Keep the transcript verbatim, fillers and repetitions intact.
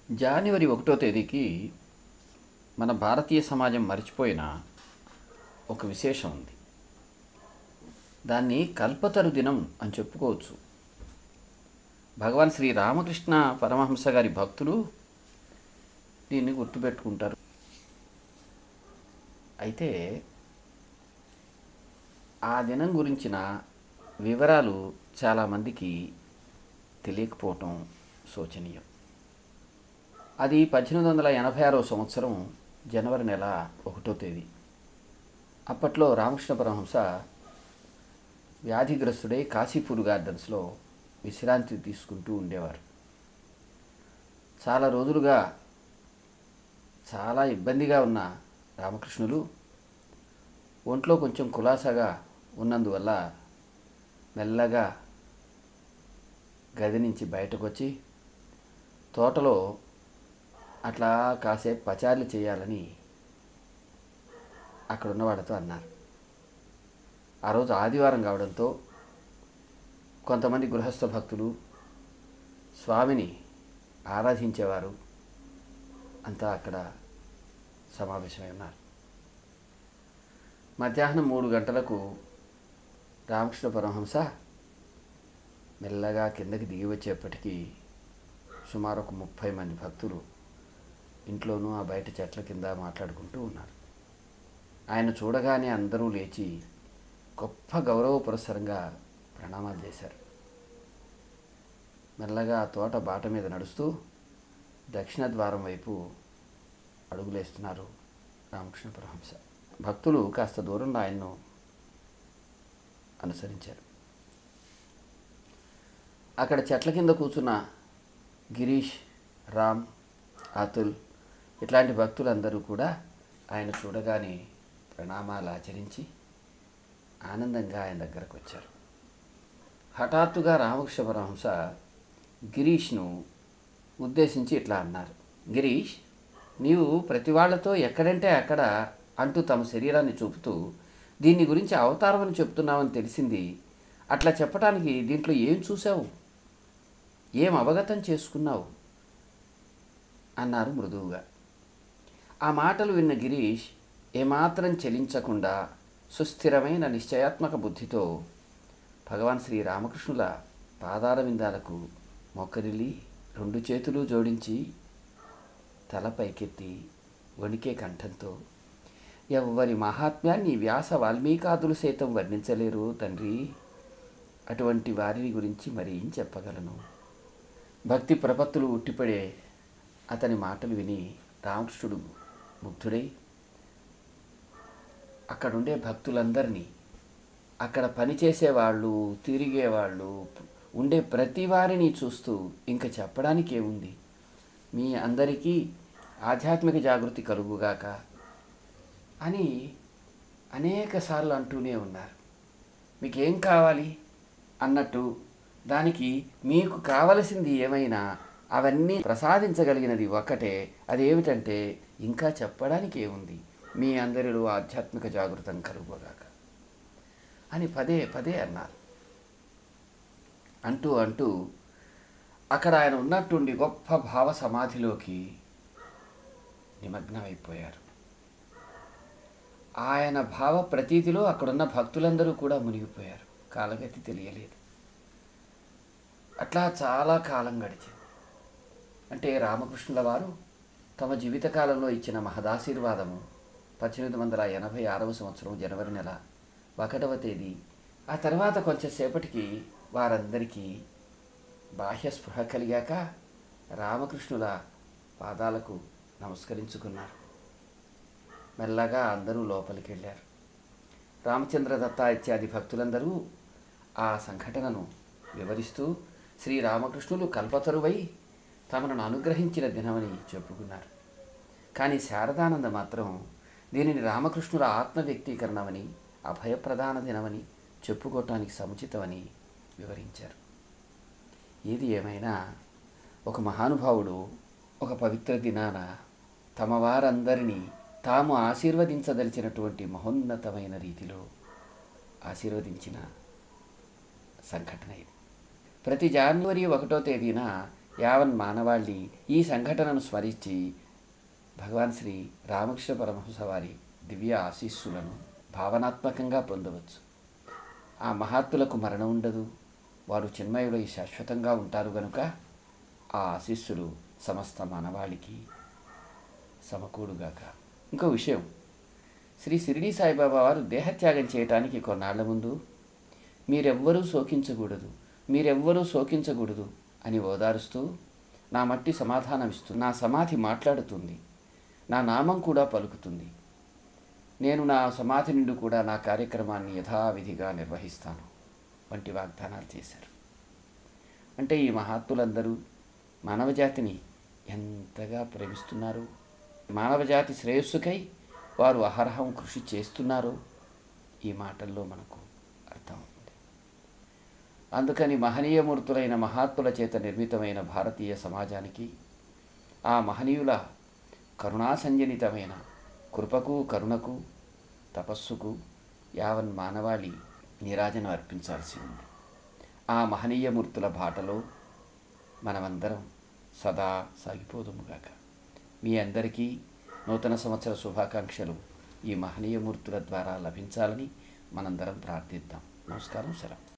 జనవరి ఒకటో తేదీకి మన భారతీయ సమాజం మర్చిపోయిన ఒక విశేషం ఉంది. దాన్ని కల్పతరు దినం అని చెప్పుకోవచ్చు. భగవాన్ శ్రీ రామకృష్ణ పరమహంస గారి భక్తులు దీన్ని గుర్తుపెట్టుకుంటారు. అయితే ఆ దినం గురించిన వివరాలు చాలామందికి తెలియకపోవటం శోచనీయం. అది పద్దెనిమిది వందల ఎనభై ఆరో సంవత్సరం జనవరి నెల ఒకటో తేదీ. అప్పట్లో రామకృష్ణ పరమహంస వ్యాధిగ్రస్తుడై కాశీపూర్ గార్డెన్స్లో విశ్రాంతి తీసుకుంటూ ఉండేవారు. చాలా రోజులుగా చాలా ఇబ్బందిగా ఉన్న రామకృష్ణులు ఒంట్లో కొంచెం కులాసాగా ఉన్నందువల్ల మెల్లగా గది నుంచి బయటకు వచ్చి తోటలో అట్లా కాసేపు పచారులు చేయాలని అక్కడున్న వాళ్ళతో అన్నారు. ఆ రోజు ఆదివారం కావడంతో కొంతమంది గృహస్థ భక్తులు స్వామిని ఆరాధించేవారు అంతా అక్కడ సమావేశమై ఉన్నారు. మధ్యాహ్నం మూడు గంటలకు రామకృష్ణ పరమహంస మెల్లగా కిందకి దిగి వచ్చేప్పటికీ సుమారు ఒక ముప్పై మంది భక్తులు ఇంట్లోనూ ఆ బయట చెట్ల కింద మాట్లాడుకుంటూ ఉన్నారు. ఆయన చూడగానే అందరూ లేచి గొప్ప గౌరవ పురస్సరంగా ప్రణామాలు చేశారు. మెల్లగా ఆ తోట బాట మీద నడుస్తూ దక్షిణ ద్వారం వైపు అడుగులేస్తున్నారు రామకృష్ణ పరమహంస. భక్తులు కాస్త దూరంలో ఆయన్ను అనుసరించారు. అక్కడ చెట్ల కింద కూర్చున్న గిరీష్, రామ్, అతుల్ ఇట్లాంటి భక్తులందరూ కూడా ఆయన చూడగానే ప్రణామాలు ఆచరించి ఆనందంగా ఆయన దగ్గరకు వచ్చారు. హఠాత్తుగా రామకృష్ణ పరమహంస గిరీష్ను ఉద్దేశించి ఇట్లా అన్నారు, గిరీష్, నీవు ప్రతి వాళ్లతో ఎక్కడంటే అక్కడ అంటూ తమ శరీరాన్ని చూపుతూ దీని గురించి అవతారమని చెప్తున్నావని తెలిసింది. అట్లా చెప్పడానికి దీంట్లో ఏం చూసావు, ఏం అవగతం చేసుకున్నావు అన్నారు మృదువుగా. ఆ మాటలు విన్న గిరీష్ ఏమాత్రం చలించకుండా సుస్థిరమైన నిశ్చయాత్మక బుద్ధితో భగవాన్ శ్రీ రామకృష్ణుల పాదాల విందాలకు మొక్కరిల్లి రెండు చేతులు జోడించి తల పైకెత్తి వణికే కంఠంతో, ఎవ్వరి మహాత్మ్యాన్ని వ్యాస వాల్మీకాదులు సైతం వర్ణించలేరు తండ్రి, అటువంటి వారిని గురించి మరి ఏం చెప్పగలను. భక్తి ప్రపత్తులు ఉట్టిపడే అతని మాటలు విని రామకృష్ణుడు ముగ్ధుడై అక్కడుండే భక్తులందరినీ, అక్కడ పనిచేసేవాళ్ళు, తిరిగేవాళ్ళు, ఉండే ప్రతి వారిని చూస్తూ ఇంకా చెప్పడానికి ఏముంది, మీ అందరికీ ఆధ్యాత్మిక జాగృతి కలుగుగాక అని అనేక సార్లు అంటూనే ఉన్నారు. మీకేం కావాలి అన్నట్టు దానికి మీకు కావలసింది ఏమైనా అవన్నీ ప్రసాదించగలిగినది ఒక్కటే, అదేమిటంటే ఇంకా చెప్పడానికి ఏముంది, మీ అందరిలో ఆధ్యాత్మిక జాగృతం కలుగుగాక అని పదే పదే అన్నారు. అంటూ అంటూ అక్కడ ఆయన ఉన్నట్టుండి గొప్ప భావ సమాధిలోకి నిమగ్నమైపోయారు. ఆయన భావ ప్రతీతిలో అక్కడున్న భక్తులందరూ కూడా మునిగిపోయారు. కాలగతి తెలియలేదు. అట్లా చాలా కాలం గడిచింది. అంటే రామకృష్ణుల వారు తమ జీవితకాలంలో ఇచ్చిన మహదాశీర్వాదము పద్దెనిమిది వందల ఎనభై ఆరవ సంవత్సరం జనవరి నెల ఒకటవ తేదీ. ఆ తర్వాత కొంచెంసేపటికి వారందరికీ బాహ్య స్పృహ కలిగాక రామకృష్ణుల పాదాలకు నమస్కరించుకున్నారు. మెల్లగా అందరూ లోపలికి వెళ్ళారు. రామచంద్ర దత్త ఇత్యాది భక్తులందరూ ఆ సంఘటనను వివరిస్తూ శ్రీరామకృష్ణులు కల్పతరువై తమను అనుగ్రహించిన దినమని చెప్పుకున్నారు. కానీ శారదానంద మాత్రం దీనిని రామకృష్ణుల ఆత్మ వ్యక్తీకరణమని, అభయప్రదాన దినమని చెప్పుకోవటానికి సముచితమని వివరించారు. ఏది ఏమైనా ఒక మహానుభావుడు ఒక పవిత్ర దినాన తమ వారందరినీ తాము ఆశీర్వదించదలిచినటువంటి మహోన్నతమైన రీతిలో ఆశీర్వదించిన సంఘటన ఇది. ప్రతి జనవరి ఒకటో తేదీన యావన్ మానవాళి ఈ సంఘటనను స్మరించి భగవాన్ శ్రీ రామకృష్ణ పరమహంస వారి దివ్య ఆశీస్సులను భావనాత్మకంగా పొందవచ్చు. ఆ మహాత్ములకు మరణం ఉండదు, వారు చిన్మయుడై శాశ్వతంగా ఉంటారు గనుక ఆ ఆశీస్సులు సమస్త మానవాళికి సమకూడుగాక. ఇంకో విషయం, శ్రీ షిరిడీ సాయిబాబా వారు దేహత్యాగం చేయటానికి కొన్నాళ్ల ముందు మీరెవ్వరూ శోకించకూడదు, మీరెవ్వరూ శోకించకూడదు అని ఓదారుస్తూ నా మట్టి సమాధానమిస్తూ నా సమాధి మాట్లాడుతుంది, నా నామం కూడా పలుకుతుంది, నేను నా సమాధి నుండి కూడా నా కార్యక్రమాన్ని యథావిధిగా నిర్వహిస్తాను వంటి వాగ్దానాలు చేశారు. అంటే ఈ మహాత్ములందరూ మానవజాతిని ఎంతగా ప్రేమిస్తున్నారు, మానవజాతి శ్రేయస్సుకై వారు అహర్హం కృషి చేస్తున్నారో ఈ మాటల్లో మనకు అర్థమవుతుంది. అందుకని మహనీయమూర్తులైన మహాత్ముల చేత నిర్మితమైన భారతీయ సమాజానికి ఆ మహనీయుల కరుణాసంజనితమైన కృపకు, కరుణకు, తపస్సుకు యావన్ మానవాళి నీరాజనం అర్పించాల్సి ఉంది. ఆ మహనీయమూర్తుల బాటలో మనమందరం సదా సాగిపోదుముగాక. మీ అందరికీ నూతన సంవత్సర శుభాకాంక్షలు ఈ మహనీయమూర్తుల ద్వారా లభించాలని మనందరం ప్రార్థిద్దాం. నమస్కారం, సెలవు.